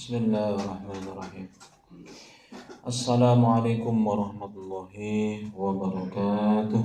Bismillahirrahmanirrahim. Assalamualaikum warahmatullahi wabarakatuh.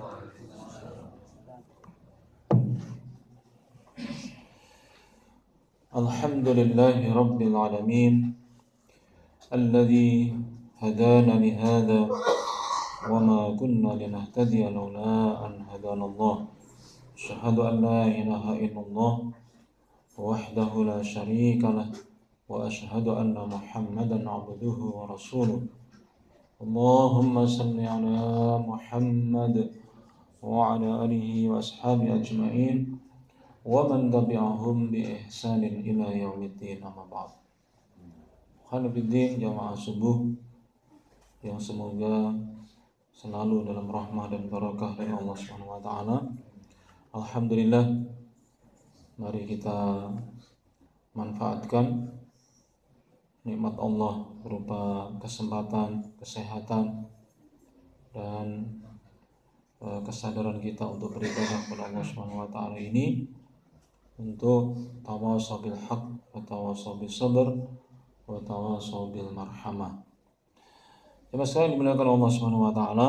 Alhamdulillahi rabbil alamin, alladzi hadana li hadza wa ma kunna linahtadiya laula an hadana Allah. Asyhadu an la ilaha illallah wahdahu la syarika lah wa asyhadu anna Muhammadan abduhu wa rasuluh. Allahumma salli ala Muhammad wa ala alihi wa ashabihi ajma'in wa man tabi'ahum bi ihsanin ila yaumiddin, amma ba'd. Khairuddin jamaah subuh yang semoga selalu dalam rahmah dan barakah dari Allah Subhanahu wa taala. Alhamdulillah, mari kita manfaatkan nikmat Allah berupa kesempatan, kesehatan, dan kesadaran kita untuk beribadah kepada Allah Subhanahu wa taala ini untuk tawasau bil haq wa tawasau bis sabr wa tawasau bil marhamah. Jemaah sekalian dimuliakan Allah Subhanahu wa taala,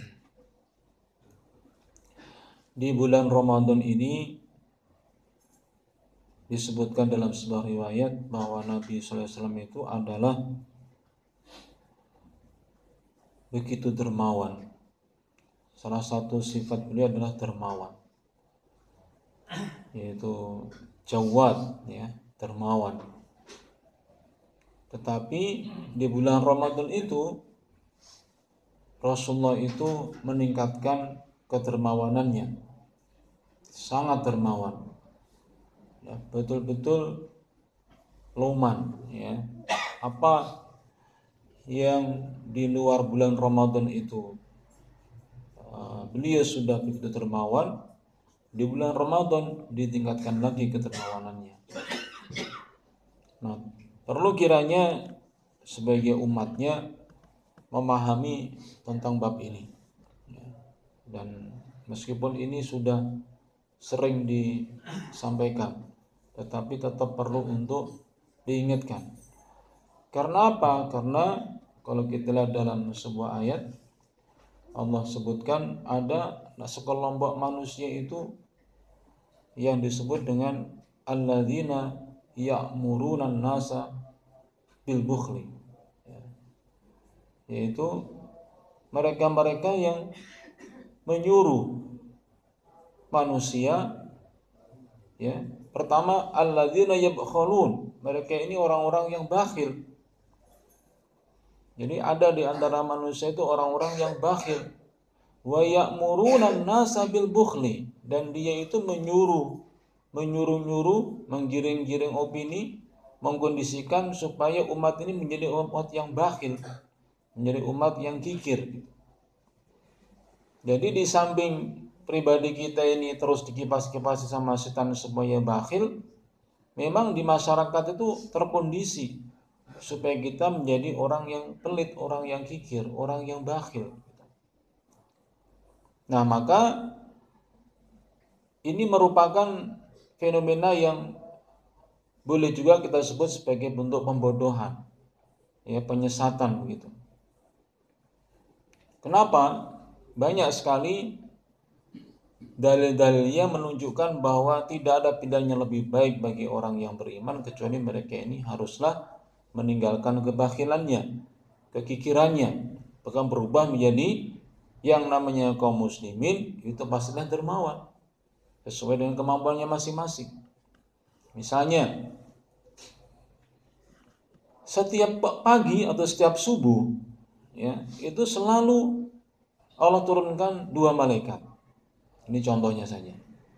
di bulan Ramadan ini disebutkan dalam sebuah riwayat bahwa Nabi SAW itu adalah begitu dermawan. Salah satu sifat beliau adalah dermawan, yaitu jawad, ya, dermawan. Tetapi di bulan Ramadan itu Rasulullah itu meningkatkan kedermawanannya, sangat dermawan. Ya, betul-betul loman, ya. Apa yang di luar bulan Ramadan itu beliau sudah begitu dermawan, di bulan Ramadan ditingkatkan lagi kedermawanannya. Nah, perlu kiranya sebagai umatnya memahami tentang bab ini, ya. Dan meskipun ini sudah sering disampaikan, tetapi tetap perlu untuk diingatkan. Karena apa? Karena kalau kita lihat dalam sebuah ayat, Allah sebutkan ada sekelompok manusia itu yang disebut dengan alladzina ya'muruna an-nasa bil bukhli, yaitu mereka-mereka yang menyuruh manusia, ya. Pertama, alladzina yabkhulun, mereka ini orang-orang yang bakhil. Jadi ada di antara manusia itu orang-orang yang bakhil. Wa ya'muruna an-nasa bil bukhli, dan dia itu menyuruh, menggiring-giring opini, mengkondisikan supaya umat ini menjadi umat yang bakhil, menjadi umat yang kikir. Jadi di samping pribadi kita ini terus dikipas-kipasi sama setan supaya bakhil, memang di masyarakat itu terkondisi supaya kita menjadi orang yang pelit, orang yang kikir, orang yang bakhil. Nah, maka ini merupakan fenomena yang boleh juga kita sebut sebagai bentuk pembodohan, ya, penyesatan begitu. Kenapa? Banyak sekali dalil-dalilnya menunjukkan bahwa tidak ada pilihan yang lebih baik bagi orang yang beriman kecuali mereka ini haruslah meninggalkan kebakhilannya, kekikirannya, bahkan berubah menjadi yang namanya kaum muslimin itu pastilah dermawan sesuai dengan kemampuannya masing-masing. Misalnya, setiap pagi atau setiap subuh, ya, itu selalu Allah turunkan 2 malaikat. Ini contohnya saja.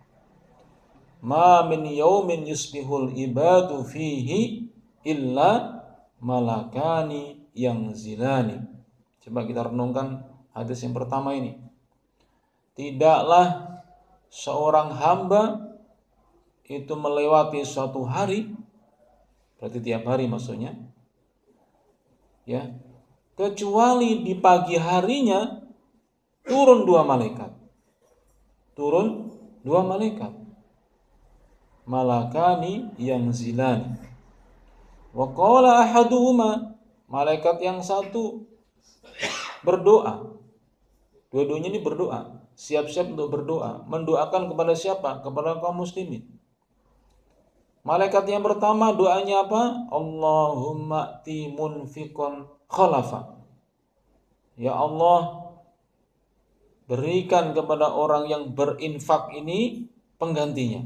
Ma min yaumin yusbihul ibadu fihi illa malakani yang zilani. Coba kita renungkan hadis yang pertama ini. Tidaklah seorang hamba itu melewati suatu hari, berarti tiap hari maksudnya, ya, kecuali di pagi harinya turun 2 malaikat. Turun 2 malaikat. Malakani yang zilani. Wa qala ahaduhuma, malaikat yang satu berdoa. Dua-duanya ini berdoa, siap-siap untuk berdoa. Mendoakan kepada siapa? Kepada kaum muslimin. Malaikat yang pertama doanya apa? Allahumma ti munfiqon khalafa. Ya Allah, berikan kepada orang yang berinfak ini penggantinya.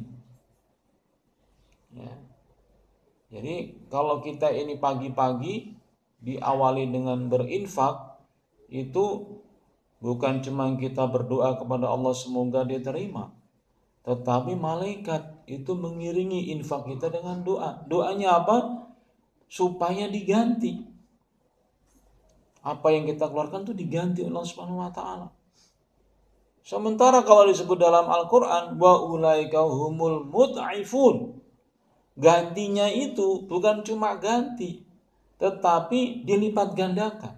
Ya. Jadi kalau kita ini pagi-pagi diawali dengan berinfak, itu bukan cuma kita berdoa kepada Allah semoga dia terima, tetapi malaikat itu mengiringi infak kita dengan doa. Doanya apa? Supaya diganti. Apa yang kita keluarkan itu diganti oleh Allah Subhanahu wa taala. Sementara kalau disebut dalam Al-Qur'an wa ulaika humul mud'ifun, gantinya itu bukan cuma ganti, tetapi dilipat gandakan.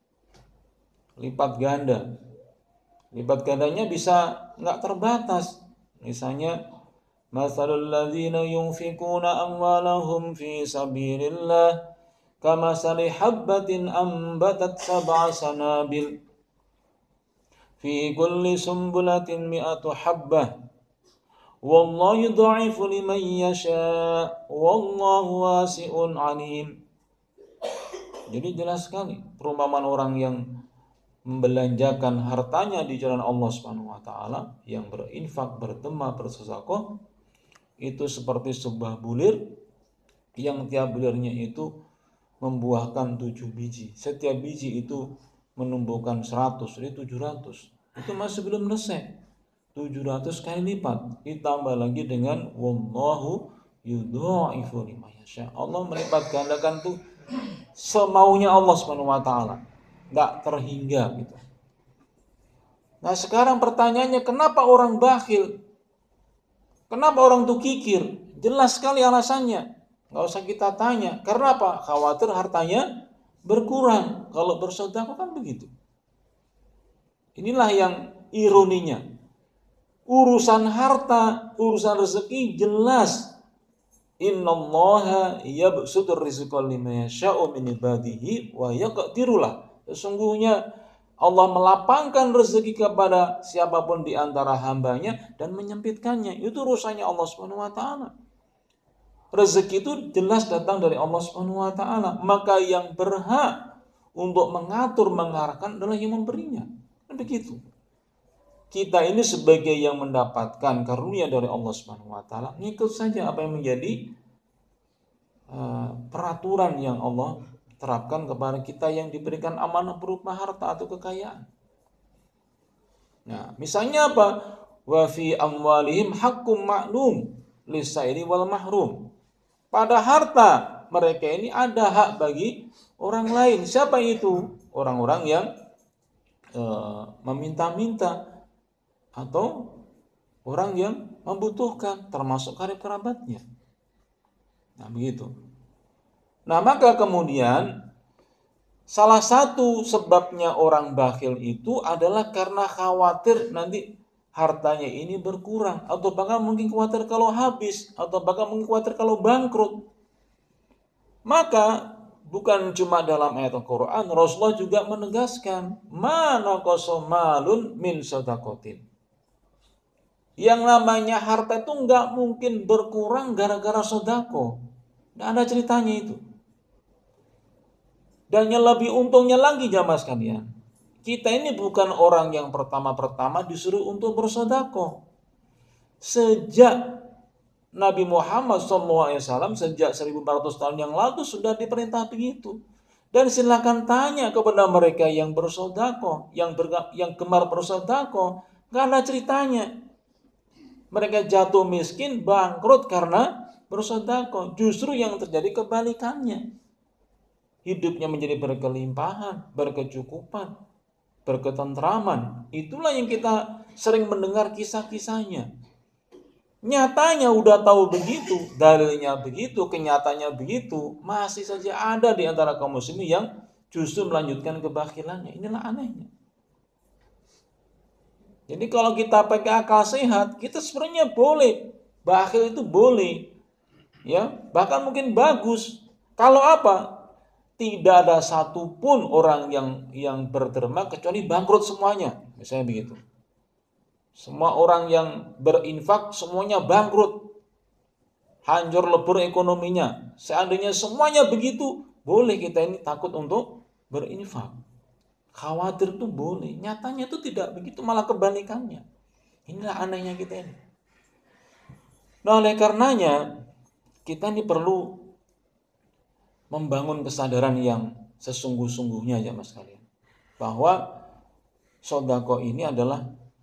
Lipat ganda. Lipat gandanya bisa nggak terbatas. Misalnya, masalul ladzina yunfikuna amwalahum fi sabilillah kamasali habbatin ambatat sab'a sanabil fi kulli sumbulatin mi'atu habbah wallahu yudha'ifu liman yasha wallahu wasi'un alim. Jadi jelas sekali perumpamaan orang yang membelanjakan hartanya di jalan Allah Subhanahu wa taala, yang berinfak, bertemah, bersedekah, itu seperti sebuah bulir yang tiap bulirnya itu membuahkan 7 biji. Setiap biji itu menumbuhkan 100, jadi 700. Itu masih belum selesai. 700 kali lipat. Ditambah lagi dengan wallahu yudha'ifu liman yasha. Allah melipat gandakan tuh semaunya Allah Subhanahu wa taala. Enggak terhingga gitu. Nah, sekarang pertanyaannya, kenapa orang bakhil? Kenapa orang tuh kikir? Jelas sekali alasannya. Enggak usah kita tanya. Karena apa? Khawatir hartanya berkurang. Kalau bersedekah kan begitu. Inilah yang ironinya. Urusan harta, urusan rezeki jelas. Innallaha yabsutur rizqa liman yasha'u min ibadihi wa yaqdirulah. Sesungguhnya Allah melapangkan rezeki kepada siapapun di antara hambanya dan menyempitkannya. Itu urusannya Allah Subhanahu wa taala. Rezeki itu jelas datang dari Allah Subhanahu wa taala. Maka yang berhak untuk mengatur, mengarahkan adalah yang memberinya. Begitu. Kita ini sebagai yang mendapatkan karunia dari Allah Subhanahu wa taala, ngikut saja apa yang menjadi peraturan yang Allah terapkan kepada kita yang diberikan amanah berupa harta atau kekayaan. Nah, misalnya apa? Wa fi amwalihim haqqum ma'lum lisairi wal mahrum. Pada harta mereka ini ada hak bagi orang lain. Siapa itu? Orang-orang yang meminta-minta atau orang yang membutuhkan, termasuk karib kerabatnya. Nah, begitu. Nah, maka kemudian salah satu sebabnya orang bakhil itu adalah karena khawatir nanti hartanya ini berkurang, atau bahkan mungkin khawatir kalau habis, atau bahkan mungkin khawatir kalau bangkrut. Maka bukan cuma dalam ayat Al-Quran, Rasulullah juga menegaskan, mana kosomalun min sodakotin. Yang namanya harta itu nggak mungkin berkurang gara-gara sodako. Nggak ada ceritanya itu. Dan yang lebih untungnya lagi jamaah sekalian, kita ini bukan orang yang pertama-pertama disuruh untuk bersodako. Sejak Nabi Muhammad SAW, sejak 1400 tahun yang lalu sudah diperintah begitu. Dan silakan tanya kepada mereka yang bersodako, yang gemar bersodako, nggak ada ceritanya. Mereka jatuh miskin, bangkrut karena bersodako. Justru yang terjadi kebalikannya. Hidupnya menjadi berkelimpahan, berkecukupan, berketentraman. Itulah yang kita sering mendengar kisah-kisahnya. Nyatanya udah tahu begitu, dalilnya begitu, kenyataannya begitu, masih saja ada di antara kaum muslimin yang justru melanjutkan kebakhilannya. Inilah anehnya. Jadi kalau kita pakai akal sehat, kita sebenarnya boleh. Bakhil itu boleh. Ya, bahkan mungkin bagus. Kalau apa? Tidak ada satupun orang yang berderma kecuali bangkrut semuanya. Misalnya begitu. Semua orang yang berinfak semuanya bangkrut. Hancur lebur ekonominya. Seandainya semuanya begitu, boleh kita ini takut untuk berinfak. Khawatir itu boleh. Nyatanya itu tidak begitu, malah kebalikannya. Inilah anehnya kita ini. Nah, oleh karenanya kita ini perlu membangun kesadaran yang sesungguh-sungguhnya ya mas kalian, bahwa sodako ini adalah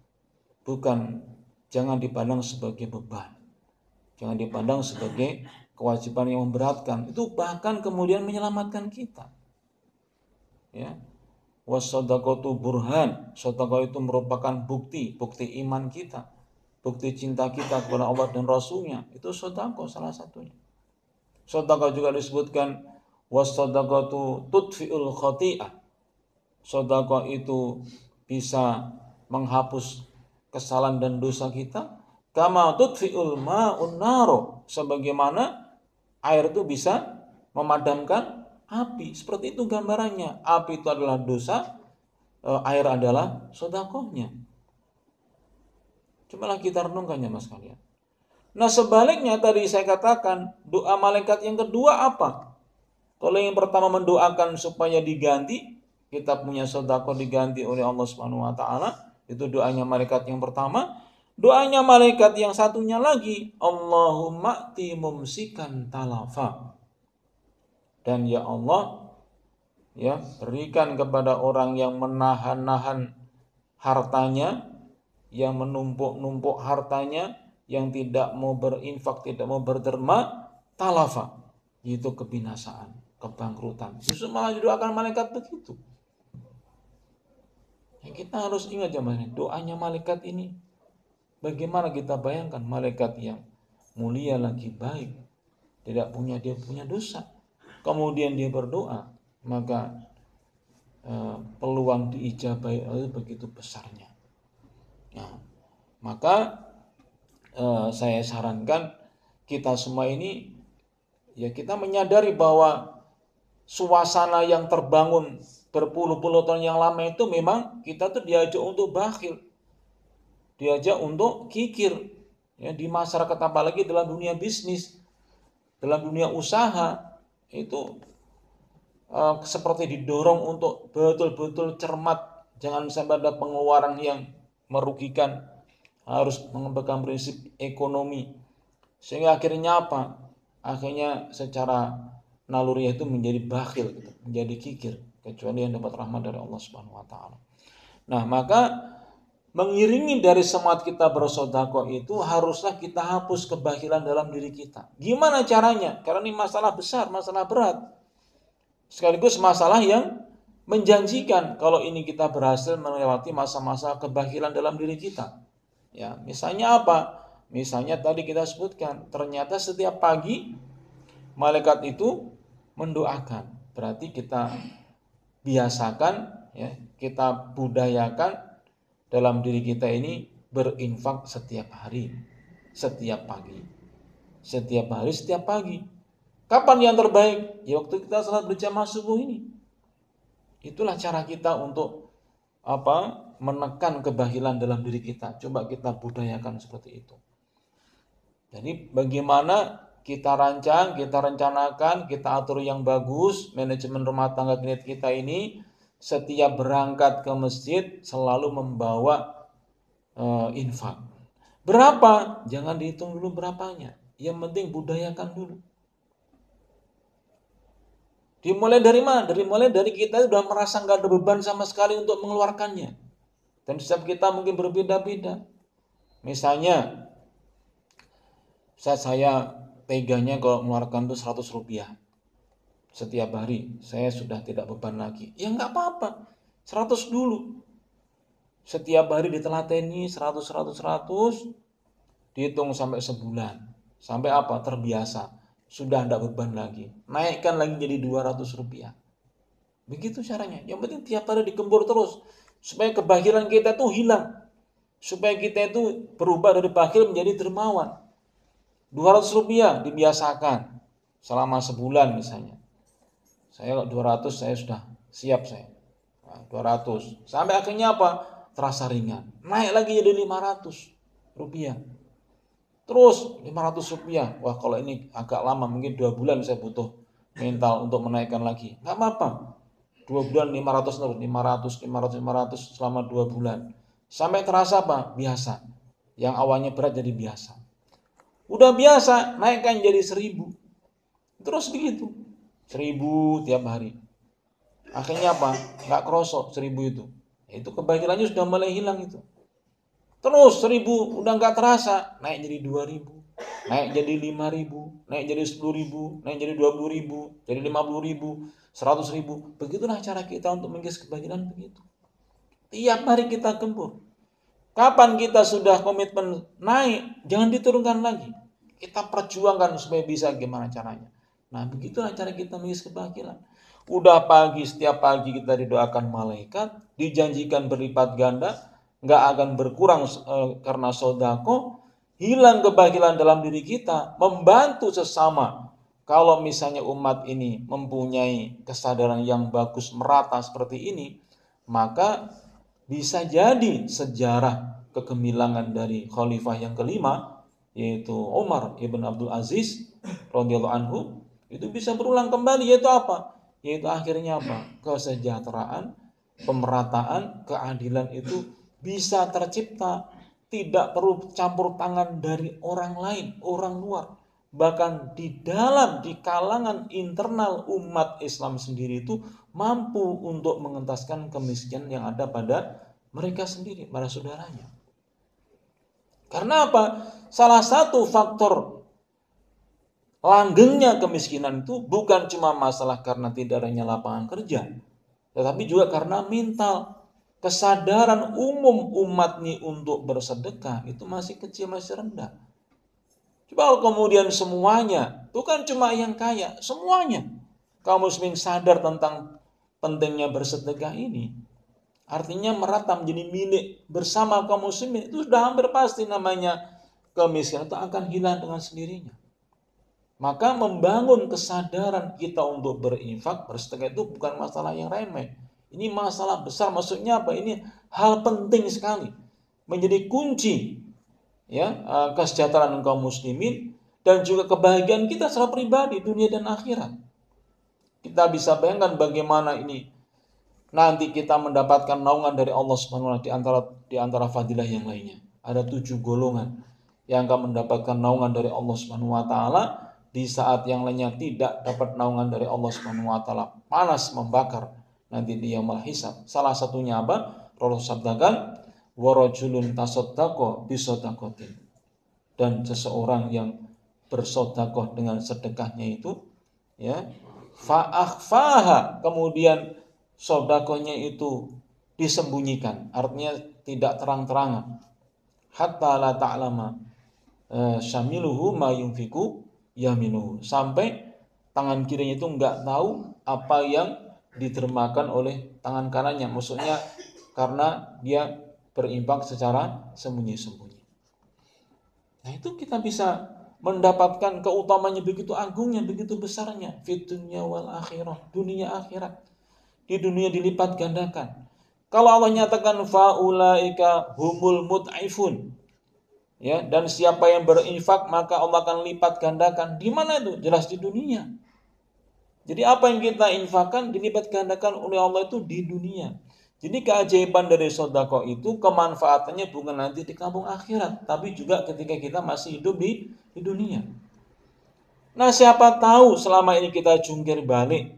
jangan dipandang sebagai beban, jangan dipandang sebagai kewajiban yang memberatkan. Itu bahkan kemudian menyelamatkan kita. Ya, wasodaqatu burhan, sodako itu merupakan bukti iman kita, bukti cinta kita kepada Allah dan Rasulnya. Itu sodako salah satunya. Sodako juga disebutkan wasodaqatu tudfi'ul khati'ah. Sodako itu bisa menghapus kesalahan dan dosa kita. Kama tudfi'ul ma'un naro, sebagaimana air itu bisa memadamkan api. Seperti itu gambarannya. Api itu adalah dosa, air adalah sodakohnya. Cobalah kita renungkannya mas kalian. Nah sebaliknya tadi saya katakan, doa malaikat yang kedua apa? Kalau yang pertama mendoakan supaya diganti, kita punya sedekah diganti oleh Allah Subhanahu wa taala, itu doanya malaikat yang pertama. Doanya malaikat yang satunya lagi, Allahumma ti mumsikan talafa. Dan ya Allah, ya, berikan kepada orang yang menahan-nahan hartanya, yang menumpuk-numpuk hartanya, yang tidak mau berinfak, tidak mau berderma, talafa, itu kebinasaan, kebangkrutan. Justru malah didoakan malaikat begitu. Ya, kita harus ingat jemaah, doanya malaikat ini, bagaimana kita bayangkan malaikat yang mulia lagi baik, dia punya dosa, kemudian dia berdoa, maka peluang diijabahi itu begitu besarnya. Nah, maka saya sarankan kita semua ini, ya, kita menyadari bahwa suasana yang terbangun berpuluh-puluh tahun yang lama itu memang kita tuh diajak untuk bakhil, diajak untuk kikir, ya, di masyarakat, apalagi dalam dunia bisnis, dalam dunia usaha itu seperti didorong untuk betul-betul cermat, jangan sampai ada pengeluaran yang merugikan, harus mengembangkan prinsip ekonomi, sehingga akhirnya apa? Akhirnya secara naluri itu menjadi bakhil, menjadi kikir, kecuali yang dapat rahmat dari Allah Subhanahu wa taala. Nah, maka mengiringi dari semangat kita bersedekah itu haruslah kita hapus kebakhilan dalam diri kita. Gimana caranya? Karena ini masalah besar, masalah berat. Sekaligus masalah yang menjanjikan kalau ini kita berhasil melewati masa-masa kebakhilan dalam diri kita. Ya, misalnya apa? Misalnya tadi kita sebutkan, ternyata setiap pagi malaikat itu mendoakan. Berarti kita biasakan, ya, kita budayakan dalam diri kita ini berinfak setiap hari, setiap pagi, setiap hari, setiap pagi. Kapan yang terbaik? Ya waktu kita salat berjamaah subuh ini. Itulah cara kita untuk menekan kebakhilan dalam diri kita. Coba kita budayakan seperti itu. Jadi bagaimana kita rancang, kita rencanakan, kita atur yang bagus manajemen rumah tangga kita ini, setiap berangkat ke masjid selalu membawa infak. Berapa? Jangan dihitung dulu berapanya. Yang penting budayakan dulu. Dimulai dari mana? Dimulai dari kita sudah merasa nggak ada beban sama sekali untuk mengeluarkannya. Dan setiap kita mungkin berbeda-beda. Misalnya, saya teganya kalau mengeluarkan itu 100 rupiah setiap hari, saya sudah tidak beban lagi. Ya nggak apa-apa, 100 dulu. Setiap hari ditelateni 100, dihitung sampai sebulan. Sampai apa? Terbiasa. Sudah tidak beban lagi. Naikkan lagi jadi 200 rupiah. Begitu caranya. Yang penting tiap hari digembur terus. Supaya kebakhilan kita itu hilang. Supaya kita itu berubah dari bakhil menjadi dermawan. 200 rupiah dibiasakan. selama sebulan misalnya. Saya 200 saya sudah siap saya. Nah, 200. Sampai akhirnya apa? Terasa ringan. Naik lagi jadi 500 rupiah. Terus 500 rupiah. Wah, kalau ini agak lama, mungkin 2 bulan saya butuh mental untuk menaikkan lagi. Nggak apa-apa. 2 bulan 500 terus, 500, 500, 500 selama 2 bulan. Sampai terasa apa? Biasa. Yang awalnya berat jadi biasa. Udah biasa, naikkan jadi 1000. Terus begitu. 1000 tiap hari. Akhirnya apa? Nggak kerosok 1000 itu. Itu kebahagiaannya sudah mulai hilang itu. Terus 1000 udah nggak terasa, naik jadi 2000, naik jadi 5000, naik jadi 10.000, naik jadi 20.000, jadi 50.000, 100.000. Begitulah cara kita untuk menggaris kebahagiaan begitu. Tiap hari kita gempur. Kapan kita sudah komitmen naik, jangan diturunkan lagi. Kita perjuangkan supaya bisa gimana caranya. Nah, begitulah cara kita menggaris kebahagiaan. Udah pagi, setiap pagi kita didoakan malaikat, dijanjikan berlipat ganda, nggak akan berkurang karena sodako, hilang kebahagiaan dalam diri kita, membantu sesama. Kalau misalnya umat ini mempunyai kesadaran yang bagus merata seperti ini, maka bisa jadi sejarah kegemilangan dari khalifah yang kelima, yaitu Umar ibn Abdul Aziz radhiyallahu anhu, itu bisa berulang kembali, yaitu apa? Yaitu akhirnya apa? Kesejahteraan, pemerataan, keadilan itu bisa tercipta, tidak perlu campur tangan dari orang lain, orang luar. Bahkan di kalangan internal umat Islam sendiri itu mampu untuk mengentaskan kemiskinan yang ada pada mereka sendiri, pada saudaranya. Karena apa? Salah satu faktor langgengnya kemiskinan itu bukan cuma masalah karena tidak adanya lapangan kerja, tetapi juga karena mental. Kesadaran umum umat ini untuk bersedekah itu masih kecil, masih rendah. Coba kemudian semuanya, bukan cuma yang kaya, semuanya kaum muslimin sadar tentang pentingnya bersedekah ini, artinya merata menjadi milik bersama kaum muslimin, itu sudah hampir pasti namanya kemiskinan itu akan hilang dengan sendirinya. Maka membangun kesadaran kita untuk berinfak, bersedekah itu bukan masalah yang remeh. Ini masalah besar, maksudnya apa? Ini hal penting sekali, menjadi kunci ya kesejahteraan kaum muslimin dan juga kebahagiaan kita secara pribadi dunia dan akhirat. Kita bisa bayangkan bagaimana ini nanti kita mendapatkan naungan dari Allah Subhanahu wa taala di antara fadilah yang lainnya. Ada 7 golongan yang akan mendapatkan naungan dari Allah Subhanahu wa taala di saat yang lainnya tidak dapat naungan dari Allah Subhanahu wa taala, panas membakar nanti di yaumul hisab. Salah satunya apa? Rasul sabdakan, wa rajulun tasaddaqa bi shadaqatin. Dan seseorang yang bersedekah dengan sedekahnya itu ya, fa akhfaha, kemudian sedekahnya itu disembunyikan, artinya tidak terang-terangan. Hatta la ta'lama syamiluhu ma yunfiku yaminuhu, sampai tangan kirinya itu enggak tahu apa yang ditermakan oleh tangan kanannya, maksudnya karena dia berinfak secara sembunyi-sembunyi. Nah, itu kita bisa mendapatkan keutamanya begitu agungnya, begitu besarnya, fid dunya wal akhirah, dunia akhirat. Di dunia dilipat gandakan. Kalau Allah nyatakan faulaika humul mut'ifun, ya, dan siapa yang berinfak maka Allah akan lipat gandakan. Di mana itu? Jelas di dunia. Jadi apa yang kita infakkan dilipat gandakan oleh Allah itu di dunia. Jadi keajaiban dari sedekah itu kemanfaatannya bukan nanti di kampung akhirat, tapi juga ketika kita masih hidup di dunia. Nah, siapa tahu selama ini kita jungkir balik,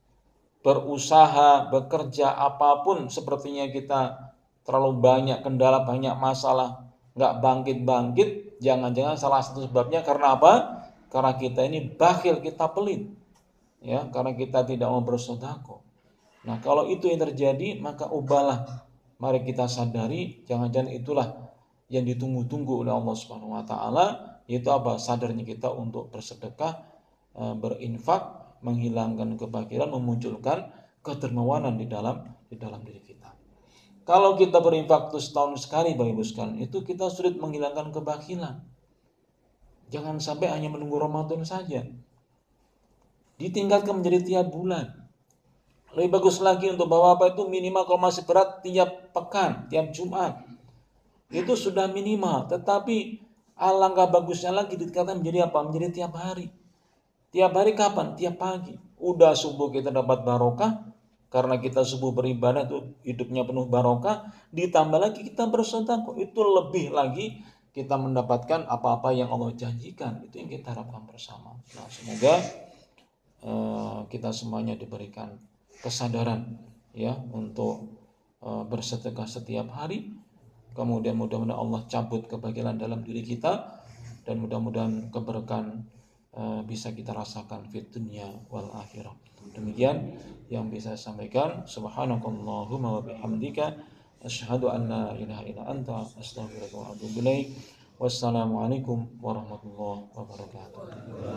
berusaha, bekerja apapun, sepertinya kita terlalu banyak kendala, banyak masalah, nggak bangkit-bangkit. Jangan-jangan salah satu sebabnya karena apa? Karena kita ini bakhil, kita pelit, ya, karena kita tidak mau bersedekah. Nah, kalau itu yang terjadi, maka ubahlah. Mari kita sadari, jangan-jangan itulah yang ditunggu-tunggu oleh Allah Subhanahu wa taala, yaitu apa? Sadarnya kita untuk bersedekah, berinfak, menghilangkan kebakiran, memunculkan kedermawanan di dalam diri kita. Kalau kita berinfak itu setahun sekali, Bapak Ibu sekalian, itu kita sulit menghilangkan kebakiran. Jangan sampai hanya menunggu Ramadan saja. ditingkatkan menjadi tiap bulan. Lebih bagus lagi untuk bapak-bapak itu minimal kalau masih berat tiap pekan, tiap Jumat. Itu sudah minimal. Tetapi alangkah bagusnya lagi ditingkatkan menjadi apa? Menjadi tiap hari. Tiap hari kapan? Tiap pagi. Udah subuh kita dapat barokah, karena kita subuh beribadah itu hidupnya penuh barokah. Ditambah lagi kita bersedekah, itu lebih lagi kita mendapatkan apa-apa yang Allah janjikan. Itu yang kita harapkan bersama. Nah, semoga kita semuanya diberikan kesadaran ya untuk bersedekah setiap hari. Kemudian mudah-mudahan Allah cabut kebahagiaan dalam diri kita, dan mudah-mudahan keberkahan bisa kita rasakan di dunia wal akhirah. Demikian yang bisa saya sampaikan. Subhanakallahumma wa bihamdika asyhadu an la ilaha illa anta astaghfiruka wa atubu ilaik. Wassalamualaikum warahmatullahi wabarakatuh.